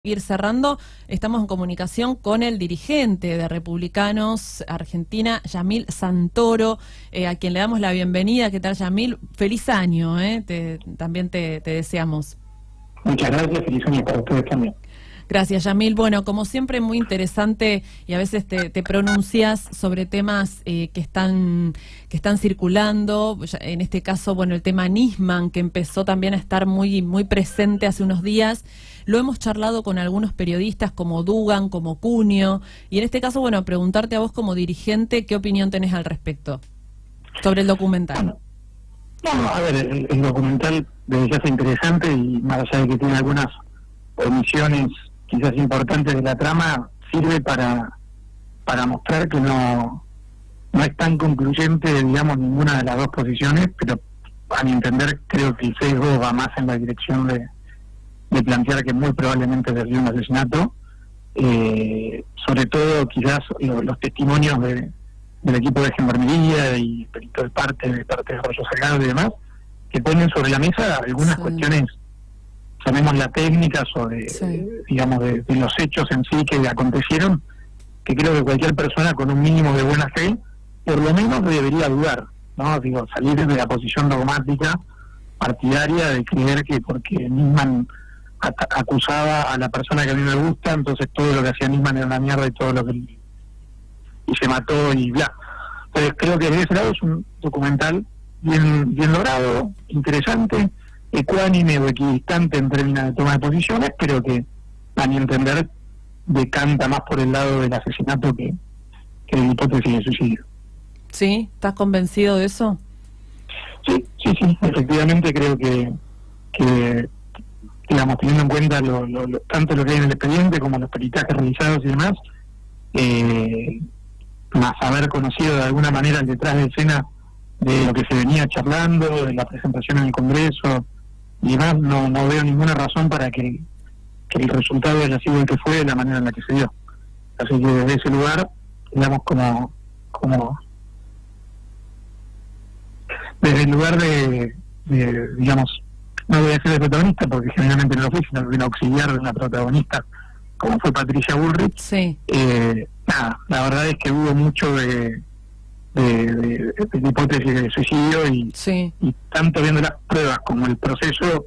Ir cerrando, estamos en comunicación con el dirigente de Republicanos Argentina, Yamil Santoro, a quien le damos la bienvenida. ¿Qué tal, Yamil? Feliz año, también te deseamos. Muchas gracias, feliz año para ustedes también. Gracias, Yamil. Bueno, como siempre, muy interesante, y a veces te pronuncias sobre temas que están circulando. En este caso, bueno, el tema Nisman, que empezó también a estar muy presente hace unos días. Lo hemos charlado con algunos periodistas como Dugan, como Cunio, y en este caso, bueno, preguntarte a vos como dirigente, ¿qué opinión tenés al respecto sobre el documental? Bueno, a ver, el documental desde ya es interesante, y más allá de que tiene algunas omisiones quizás importantes de la trama, sirve para mostrar que no es tan concluyente, digamos, ninguna de las dos posiciones, pero a mi entender creo que el sesgo va más en la dirección de plantear que muy probablemente se dio un asesinato, sobre todo quizás los testimonios del equipo de Gendarmería y perito de parte de Arroyo Salgado y demás, que ponen sobre la mesa algunas cuestiones, llamémosla técnicas o digamos, de los hechos en sí que acontecieron, que creo que cualquier persona con un mínimo de buena fe, por lo menos debería dudar, ¿no? Digo, salir de la posición dogmática, partidaria, de creer que porque Nisman acusaba a la persona que a mí me gusta, entonces todo lo que hacía Nisman era una mierda y todo lo que y se mató y bla. Entonces creo que de ese lado es un documental bien logrado, interesante, ecuánime o equidistante en términos de toma de posiciones, pero que a mi entender decanta más por el lado del asesinato que de la hipótesis de suicidio. ¿Sí? ¿Estás convencido de eso? Sí, efectivamente creo que digamos, teniendo en cuenta tanto lo que hay en el expediente como los peritajes realizados y demás, más haber conocido de alguna manera el detrás de escena de lo que se venía charlando, de la presentación en el Congreso y demás, no veo ninguna razón para que el resultado haya sido el que fue de la manera en la que se dio. Así que desde ese lugar, digamos, como desde el lugar de digamos, no voy a ser el protagonista porque generalmente no lo fui, sino que un auxiliar de una protagonista como fue Patricia Bullrich. Sí. Nada, la verdad es que hubo mucho de hipótesis de suicidio y tanto viendo las pruebas como el proceso,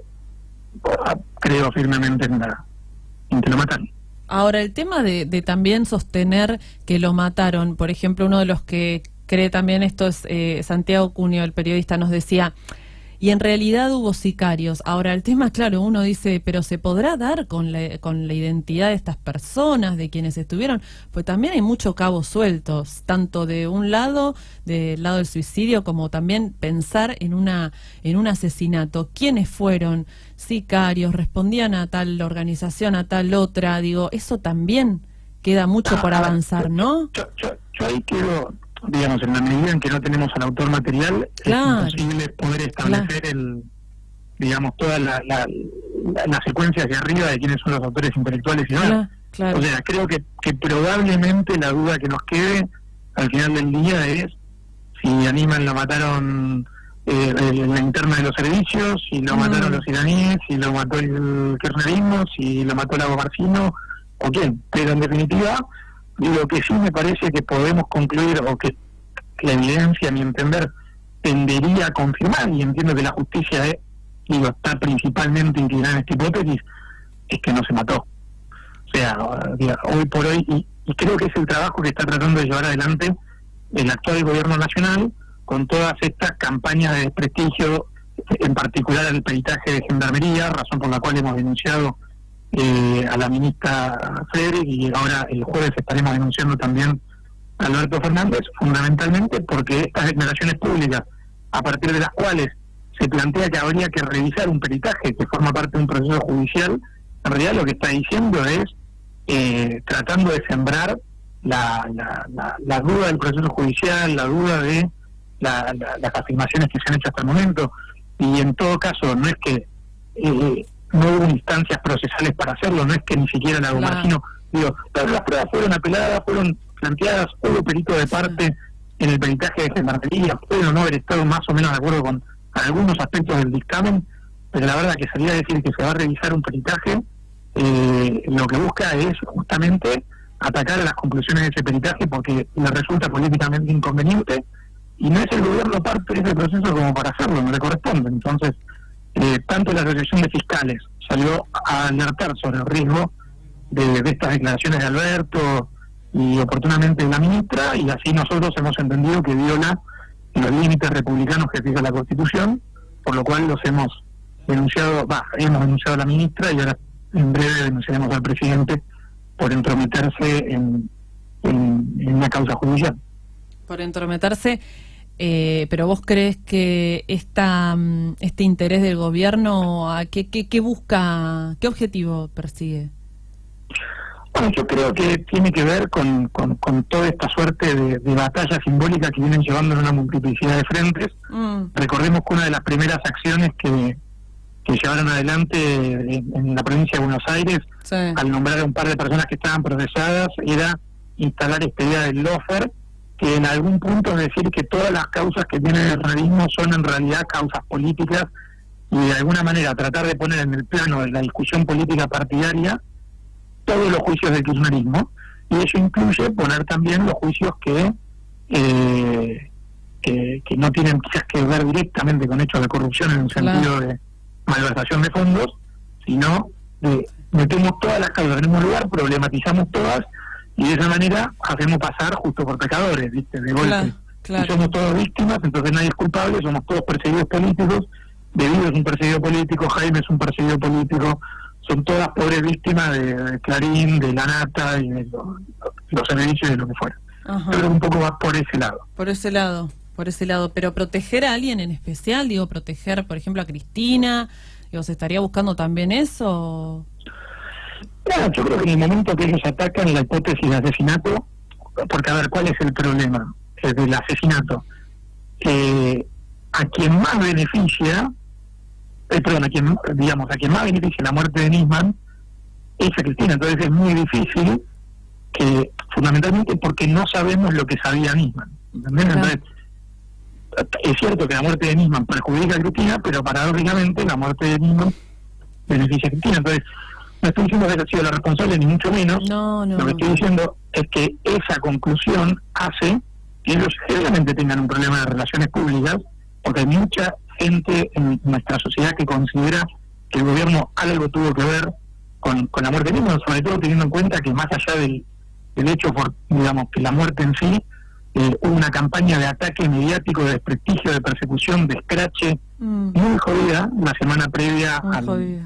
creo firmemente en que lo mataron. Ahora, el tema de también sostener que lo mataron, por ejemplo, uno de los que cree también esto es Santiago Cunio, el periodista, nos decía, y en realidad hubo sicarios. Ahora, el tema, claro, uno dice, pero ¿se podrá dar con la identidad de estas personas, de quienes estuvieron? Pues también hay muchos cabos sueltos, tanto de un lado, del lado del suicidio, como también pensar en un asesinato. ¿Quiénes fueron sicarios? ¿Respondían a tal organización, a tal otra? Digo, eso también queda mucho por avanzar, ¿no? Yo ahí quiero, digamos, en la medida en que no tenemos al autor material, claro, es imposible poder establecer digamos, toda la secuencia hacia arriba de quiénes son los autores intelectuales y demás. Claro. O sea, creo que probablemente la duda que nos quede al final del día es si a Nisman lo mataron la interna de los servicios, si lo mataron los iraníes, si lo mató el kirchnerismo, si lo mató Lago Marcino o quién. Pero en definitiva, lo que sí me parece que podemos concluir, o que la evidencia, a mi entender, tendería a confirmar, y entiendo que la justicia está principalmente inclinada en esta hipótesis, es que no se mató. O sea, hoy por hoy, y creo que es el trabajo que está tratando de llevar adelante el actual gobierno nacional, con todas estas campañas de desprestigio, en particular el peritaje de Gendarmería, razón por la cual hemos denunciado a la ministra Frederick, y ahora el jueves estaremos denunciando también a Alberto Fernández, fundamentalmente porque estas declaraciones públicas, a partir de las cuales se plantea que habría que revisar un peritaje que forma parte de un proceso judicial, en realidad lo que está diciendo es tratando de sembrar la duda del proceso judicial, la duda de las afirmaciones que se han hecho hasta el momento, y en todo caso no es que no hubo instancias procesales para hacerlo, no es que ni siquiera Lago Marcino, digo, las pruebas fueron apeladas, fueron planteadas, hubo perito de parte en el peritaje de Gendarmería, pueden o no haber estado más o menos de acuerdo con algunos aspectos del dictamen, pero la verdad que salir a decir que se va a revisar un peritaje lo que busca es justamente atacar a las conclusiones de ese peritaje porque le resulta políticamente inconveniente y no es el gobierno parte de ese proceso como para hacerlo, no le corresponde. Entonces, tanto la Asociación de Fiscales salió a alertar sobre el riesgo de estas declaraciones de Alberto y oportunamente de la ministra, y así nosotros hemos entendido que viola los límites republicanos que fija la Constitución, por lo cual los hemos denunciado a la ministra y ahora en breve denunciaremos al presidente por entrometerse en una causa judicial. Por entrometerse, pero vos crees que este interés del gobierno, ¿qué busca, qué objetivo persigue? Bueno, yo creo que tiene que ver con toda esta suerte de batalla simbólica que vienen llevando en una multiplicidad de frentes. Recordemos que una de las primeras acciones que llevaron adelante en la provincia de Buenos Aires, sí, al nombrar a un par de personas que estaban procesadas, era instalar esta idea del lawfare, que en algún punto es decir que todas las causas que tiene el kirchnerismo son en realidad causas políticas, y de alguna manera tratar de poner en el plano de la discusión política partidaria todos los juicios del kirchnerismo, y eso incluye poner también los juicios que no tienen quizás que ver directamente con hechos de corrupción en un sentido de malversación de fondos, sino metemos todas las causas en un mismo lugar, problematizamos todas y de esa manera hacemos pasar justo por pecadores, ¿viste? De golpe. Y somos todos víctimas, entonces nadie es culpable, somos todos perseguidos políticos, Debido es un perseguido político, Jaime es un perseguido político, son todas pobres víctimas de Clarín, de La Nata y de los servicios de lo que fuera. Ajá. Pero un poco va por ese lado. Por ese lado, pero proteger a alguien en especial, digo, proteger, por ejemplo, a Cristina, digo, ¿se estaría buscando también eso? Claro, yo creo que en el momento que ellos atacan la hipótesis de asesinato, porque a ver, ¿cuál es el problema del asesinato? A quien más beneficia, a quien más beneficia la muerte de Nisman es a Cristina, entonces es muy difícil que, fundamentalmente porque no sabemos lo que sabía Nisman, ¿entendés? Claro. Entonces, es cierto que la muerte de Nisman perjudica a Cristina, pero paradójicamente la muerte de Nisman beneficia a Cristina. Entonces, no estoy diciendo que haya sido la responsable, ni mucho menos. No, lo que estoy diciendo es que esa conclusión hace que ellos generalmente tengan un problema de relaciones públicas, porque hay mucha gente en nuestra sociedad que considera que el gobierno algo tuvo que ver con la muerte de Nisman, sobre todo teniendo en cuenta que más allá del hecho, digamos, que la muerte en sí, hubo una campaña de ataque mediático, de desprestigio, de persecución, de escrache, muy jodida la semana previa a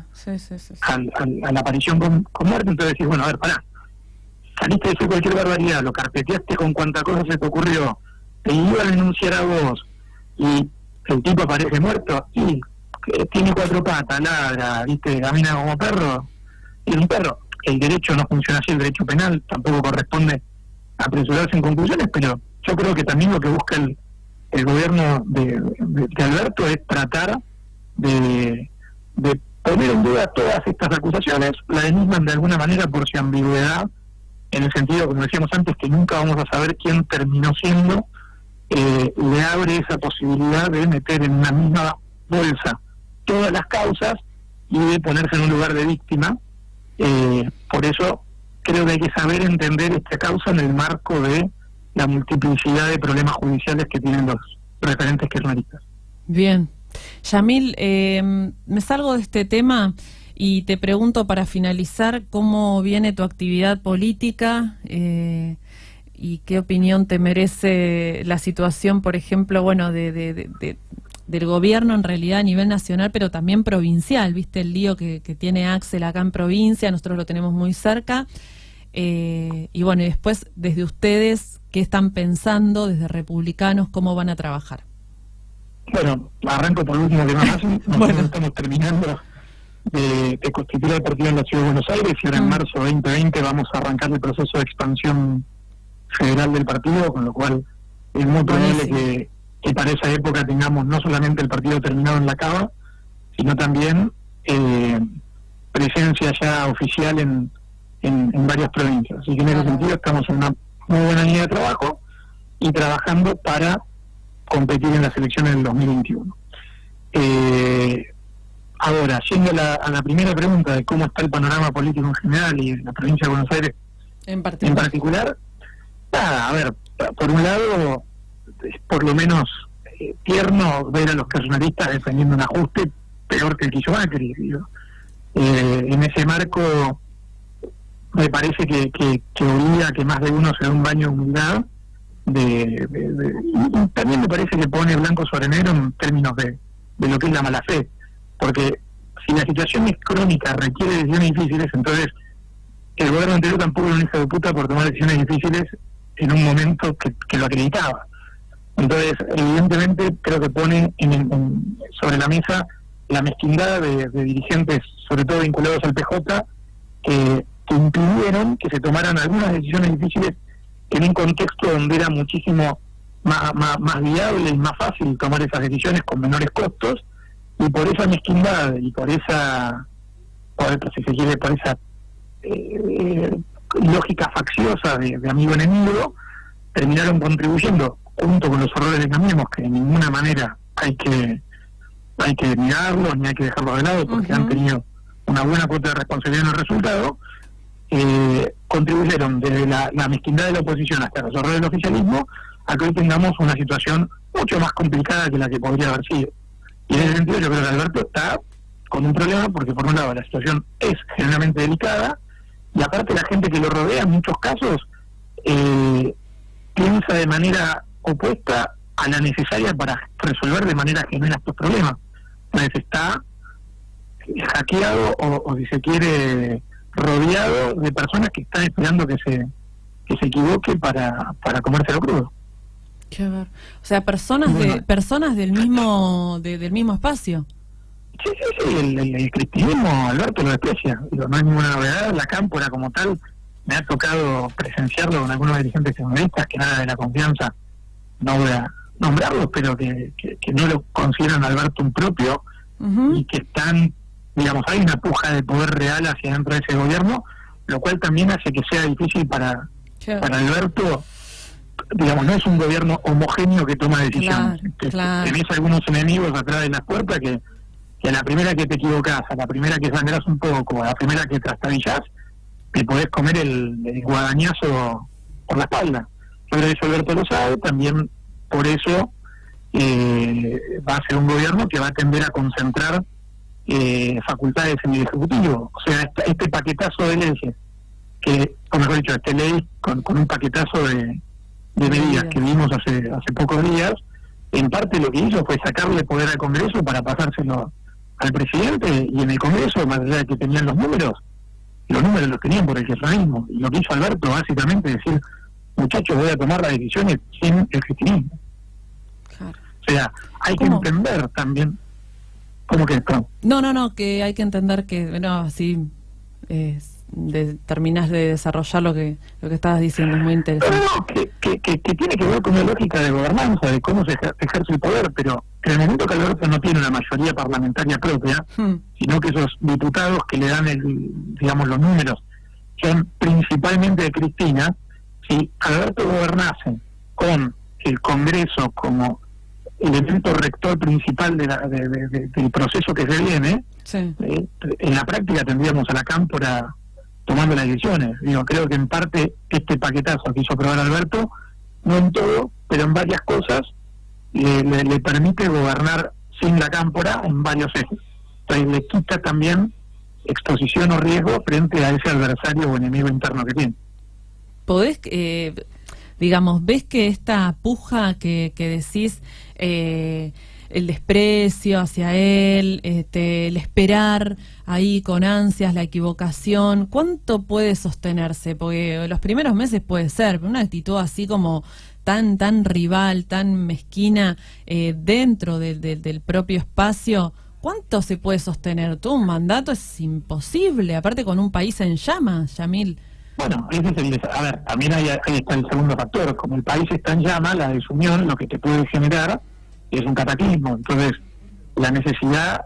la aparición con muerte. Entonces decís, bueno, a ver, pará, saliste a decir cualquier barbaridad, lo carpeteaste con cuanta cosa se te ocurrió, te iba a denunciar a vos, y el tipo aparece muerto, y tiene 4 patas, ladra, viste, camina como perro, y es un perro. El derecho no funciona así, el derecho penal tampoco corresponde a apresurarse en conclusiones, pero yo creo que también lo que busca el gobierno de Alberto es tratar de poner en duda todas estas acusaciones, la de Nisman de alguna manera por su ambigüedad, en el sentido, como decíamos antes, que nunca vamos a saber quién terminó siendo, le abre esa posibilidad de meter en una misma bolsa todas las causas y de ponerse en un lugar de víctima. Por eso creo que hay que saber entender esta causa en el marco de la multiplicidad de problemas judiciales que tienen los referentes kirchneristas. Bien. Yamil, me salgo de este tema y te pregunto para finalizar cómo viene tu actividad política y qué opinión te merece la situación, por ejemplo, bueno, del gobierno en realidad a nivel nacional, pero también provincial, ¿viste? El lío que tiene Axel acá en provincia, nosotros lo tenemos muy cerca. Y bueno, y después, desde ustedes, ¿qué están pensando desde republicanos? ¿Cómo van a trabajar? Bueno, arranco por el último tema más. Nosotros estamos terminando de constituir el partido en la Ciudad de Buenos Aires y ahora en marzo 2020 vamos a arrancar el proceso de expansión federal del partido, con lo cual es muy probable que para esa época tengamos no solamente el partido terminado en la Cava, sino también presencia ya oficial en varias provincias. Así que en ese sentido estamos en una muy buena línea de trabajo y trabajando para competir en las elecciones del 2021. Ahora, yendo a la primera pregunta de cómo está el panorama político en general y en la provincia de Buenos Aires en particular, nada, a ver, por un lado, es por lo menos tierno ver a los kirchneristas defendiendo un ajuste peor que el que hizo Macri. En ese marco, me parece que obliga a que más de uno se dé un baño de humildad, y también me parece que pone blanco sobre negro en términos de lo que es la mala fe, porque si la situación es crónica, requiere decisiones difíciles, entonces el gobierno anterior tampoco era un hijo de puta por tomar decisiones difíciles en un momento que lo acreditaba. Entonces, evidentemente, creo que pone sobre la mesa la mezquindad de dirigentes, sobre todo vinculados al PJ, que impidieron que se tomaran algunas decisiones difíciles en un contexto donde era muchísimo más viable y más fácil tomar esas decisiones con menores costos, y por esa mezquindad y por esa, si se quiere, por esa lógica facciosa de amigo-enemigo, terminaron contribuyendo, junto con los errores de Cambiemos, que de ninguna manera hay que mirarlos ni hay que dejarlos de lado, porque han tenido una buena cuota de responsabilidad en el resultado, contribuyeron desde la mezquindad de la oposición hasta los errores del oficialismo a que hoy tengamos una situación mucho más complicada que la que podría haber sido. Y en ese sentido yo creo que Alberto está con un problema, porque por un lado la situación es generalmente delicada, y aparte la gente que lo rodea en muchos casos piensa de manera opuesta a la necesaria para resolver de manera genuina estos problemas. Entonces está hackeado o si se quiere rodeado de personas que están esperando que se equivoque para comérselo crudo. Qué ver. O sea, personas del mismo espacio. Sí, el cristianismo, Alberto, lo desprecia. No hay ninguna novedad. La cámpora como tal, me ha tocado presenciarlo con algunos dirigentes feministas que nada de la confianza, no voy a nombrarlos, pero que no lo consideran Alberto un propio, y que están, digamos, hay una puja de poder real hacia dentro de ese gobierno, lo cual también hace que sea difícil para Alberto. Digamos, no es un gobierno homogéneo que toma decisiones. Tenés algunos enemigos atrás de las puertas que a la primera que te equivocás, a la primera que sangrás un poco, a la primera que trastabillás, te podés comer el guadañazo por la espalda. Yo creo que eso Alberto lo sabe, también por eso va a ser un gobierno que va a tender a concentrar facultades en el Ejecutivo. O sea, este paquetazo de leyes, o mejor dicho, ley con un paquetazo de medidas que vimos hace pocos días, en parte lo que hizo fue sacarle poder al Congreso para pasárselo al presidente, y en el Congreso, más allá de que tenían los números los tenían por el kirchnerismo, y lo que hizo Alberto básicamente es decir, muchachos, voy a tomar las decisiones sin el kirchnerismo. Claro. O sea, hay que entender también cómo que esto. No, que hay que entender que, así terminás de desarrollar lo que estabas diciendo, es muy interesante. Que tiene que ver con la lógica de gobernanza, de cómo se ejerce el poder, pero en el momento que Alberto no tiene una mayoría parlamentaria propia, sino que esos diputados que le dan los números son principalmente de Cristina, si Alberto gobernase con el Congreso como elemento rector principal del proceso que se viene, en la práctica tendríamos a la cámpora tomando las decisiones. Creo que en parte este paquetazo que hizo aprobar Alberto, no en todo, pero en varias cosas, le permite gobernar sin la cámpora en varios ejes. Entonces le quita también exposición o riesgo frente a ese adversario o enemigo interno que tiene. ¿Podés, ves que esta puja que decís, el desprecio hacia él, el esperar ahí con ansias, la equivocación, ¿cuánto puede sostenerse? Porque los primeros meses puede ser, pero una actitud así como tan rival, tan mezquina dentro del propio espacio, ¿cuánto se puede sostener? Todo un mandato es imposible, aparte con un país en llamas, Yamil. Bueno, ese es también ahí está el segundo factor. Como el país está en llamas, la desunión lo que te puede generar es un cataclismo. Entonces, la necesidad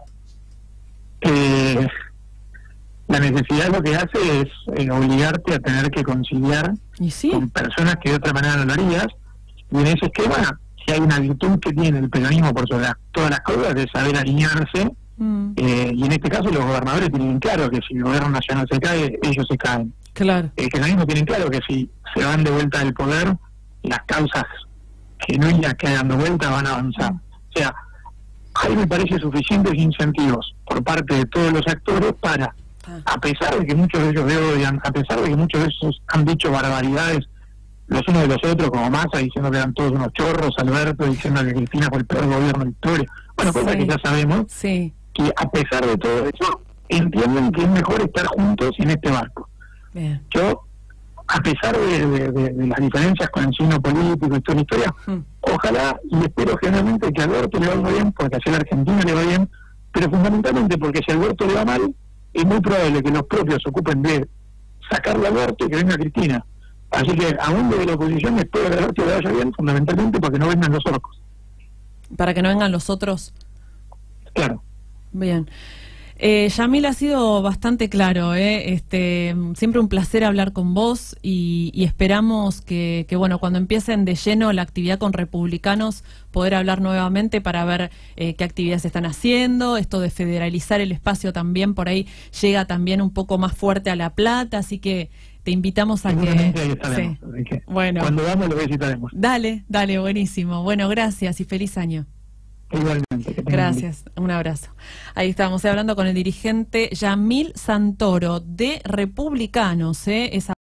lo que hace es obligarte a tener que conciliar con personas que de otra manera no lo harías. Y en ese esquema, si hay una virtud que tiene el peronismo por sobre todas las cosas, es saber alinearse Y en este caso los gobernadores tienen claro que si el gobierno nacional se cae, ellos se caen. Claro. Que también no tienen claro que si se van de vuelta del poder, las causas genuinas que hay dando vuelta van a avanzar. O sea, ahí me parece suficientes incentivos por parte de todos los actores para, a pesar de que muchos de ellos odian, a pesar de que muchos de ellos han dicho barbaridades los unos de los otros, como Massa diciendo que eran todos unos chorros, Alberto diciendo que Cristina fue el peor gobierno de la historia, bueno, cosas que ya sabemos, que a pesar de todo eso entienden que es mejor estar juntos en este barco. Bien. Yo, a pesar de las diferencias con el signo político y toda la historia, ojalá y espero generalmente que a Alberto le vaya bien, porque así a la Argentina le va bien, pero fundamentalmente porque si a Alberto le va mal, es muy probable que los propios se ocupen de sacarle a Alberto y que venga Cristina. Así que, aún desde la oposición, espero que a Alberto le vaya bien, fundamentalmente porque no vengan los orcos. ¿Para que no vengan los otros? Claro. Bien. Yamil, ha sido bastante claro, siempre un placer hablar con vos y esperamos que, bueno, cuando empiecen de lleno la actividad con republicanos, poder hablar nuevamente para ver qué actividades están haciendo. Esto de federalizar el espacio también por ahí llega también un poco más fuerte a La Plata, así que te invitamos a que... Ahí estaremos, así que bueno, cuando vamos lo visitaremos. Dale, buenísimo. Bueno, gracias y feliz año. Igualmente. Gracias, un abrazo. Ahí estábamos hablando con el dirigente Yamil Santoro de Republicanos, esa